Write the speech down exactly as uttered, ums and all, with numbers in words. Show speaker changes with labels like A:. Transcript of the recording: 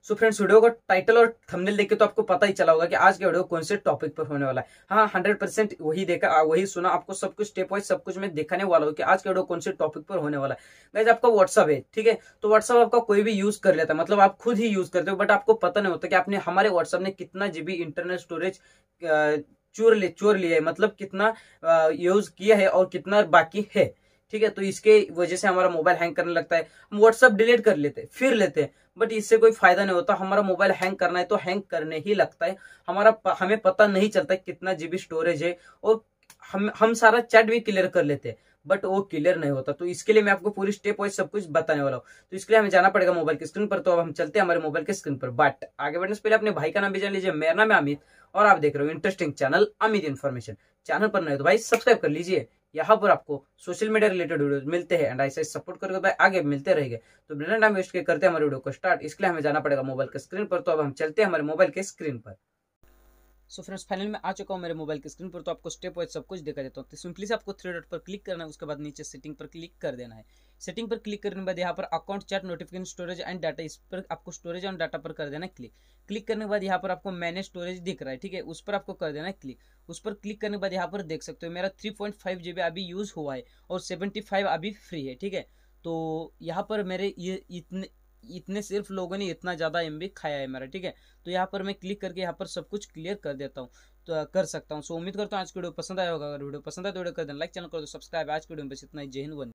A: सो friends, video का title और thumbnail देख के तो आपको पता ही चला होगा कि आज का वीडियो कौन से टॉपिक पर होने वाला है। हाँ, हंड्रेड परसेंट वही देखा, वही सुना, आपको सब कुछ स्टेप वाइज सब कुछ मैं दिखाने वाला हूँ कि आज का वीडियो कौन से टॉपिक पर होने वाला है। गाइस, आपका व्हाट्सअप है, ठीक है, तो व्हाट्सअप आपका कोई भी यूज कर लेता है, मतलब आप खुद ही यूज करते हो, बट आपको पता नहीं होता कि आपने हमारे व्हाट्सअप ने कितना जीबी इंटरनल स्टोरेज चोर ले चोर लिया है, मतलब कितना यूज किया है और कितना बाकी है। ठीक है, तो इसके वजह से हमारा मोबाइल हैंग करने लगता है। हम व्हाट्सअप डिलीट कर लेते फिर लेते हैं, बट इससे कोई फायदा नहीं होता। हमारा मोबाइल हैंग करना है तो हैंग करने ही लगता है। हमारा हमें पता नहीं चलता कितना जीबी स्टोरेज है, और हम हम सारा चैट भी क्लियर कर लेते हैं, बट वो क्लियर नहीं होता। तो इसके लिए मैं आपको पूरी स्टेप वाइज सब कुछ बताने वाला हूँ। तो इसके लिए हमें जाना पड़ेगा मोबाइल की स्क्रीन पर। तो अब हम चलते हैं हमारे मोबाइल के स्क्रीन पर, बट आगे बढ़ने से पहले अपने भाई का नाम भी जान लीजिए। मेरा नाम है अमित और आप देख रहे हो interesting channel Amit information. Channel पर नए तो भाई सब्सक्राइब कर लीजिए। यहाँ पर आपको सोशल मीडिया रिलेटेड वीडियोस मिलते हैं एंड ऐसे सपोर्ट करके भाई आगे मिलते रहेंगे। तो बिना टाइम वेस्ट के करते हैं हमारे वीडियो को स्टार्ट। इसके लिए हमें जाना पड़ेगा मोबाइल के स्क्रीन पर। तो अब हम चलते हैं हमारे मोबाइल के स्क्रीन पर। सो फ्रेंड्स, फाइनल में आ चुका हूँ मेरे मोबाइल की स्क्रीन पर। तो आपको स्टेप वाइज सब कुछ दिखा देता हूँ। तो सिंपली से आपको थ्री डॉट पर क्लिक करना है, उसके बाद नीचे सेटिंग पर क्लिक कर देना है। सेटिंग पर क्लिक करने के बाद यहाँ पर account, chat, notification, storage and data, इस पर आपको स्टोरेज एंड डाटा पर कर देना है क्लिक। क्लिक करने के बाद यहाँ पर आपको मैनेज स्टोरेज दिख रहा है, ठीक है, उस पर आपको कर देना है क्लिक। उस पर क्लिक करने के बाद यहाँ पर देख सकते हो मेरा थ्री पॉइंट फाइव जीबी अभी यूज हुआ है और सेवेंटी फाइव अभी फ्री है, ठीक है। तो यहाँ पर मेरे ये इतने इतने सिर्फ लोगों ने इतना ज़्यादा एमबी खाया है मेरा, ठीक है। तो यहाँ पर मैं क्लिक करके यहाँ पर सब कुछ क्लियर कर देता हूँ, तो कर सकता हूँ। सो उम्मीद करता हूँ आज की वीडियो पसंद आया होगा। अगर वीडियो पसंद आए तो वीडियो कर देना लाइक, चैनल कर दो सब्सक्राइब। आज की वीडियो में बस इतना ही। जय हिंद।